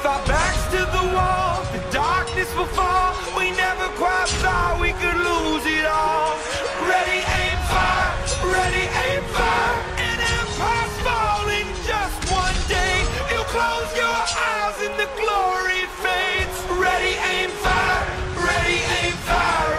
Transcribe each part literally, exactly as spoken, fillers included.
With our backs to the wall, the darkness will fall. We never quite thought we could lose it all. Ready, aim, fire. Ready, aim, fire. An empire's falling just one day. You'll close your eyes and the glory fades. Ready, aim, fire. Ready, aim, fire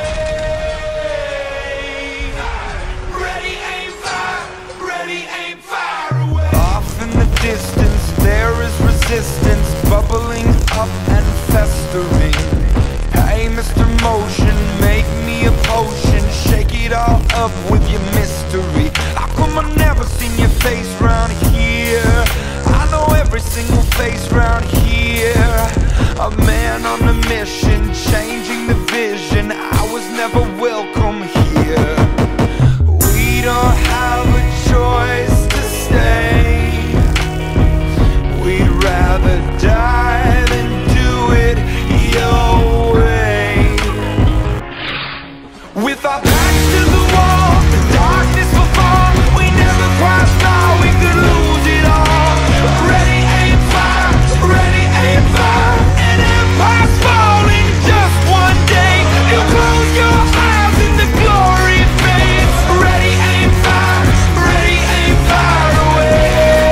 away. Ready, aim, fire. Ready, aim, fire away. Off in the distance there is resistance, bubbling up and festering. Hey, Mister Motion, make me a potion. Shake it all up with your mystery. How come I've never seen your face round here? I know every single face round here. A man on a mission, changing the vision. I was never welcome here. We don't have a choice to stay. We'd rather die than do it your way. With our backs to the wall, the darkness will fall. We never quite thought we could lose it all. Ready, aim, fire. Ready, aim, fire. An empire's falling just one day. You'll close your eyes and the glory fades. Ready, aim, fire. Ready, aim, fire away.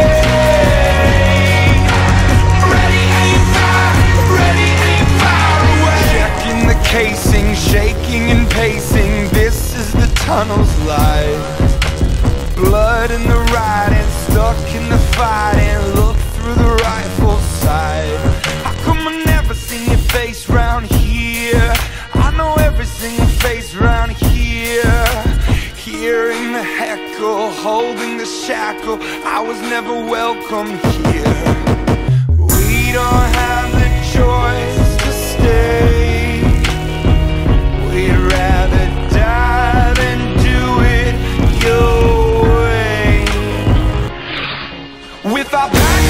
Ready, aim, fire. Ready, aim, fire away. Checking the casing, shaking and pacing. This is the tunnel's light. Blood in the riding, stuck in the fighting. Look through the rifle sight. How come I never seen your face round here? I know every single face round here. Hearing the heckle, holding the shackle. I was never welcome here. We don't have the choice to stay. We'd rather die than do it your way. With our backs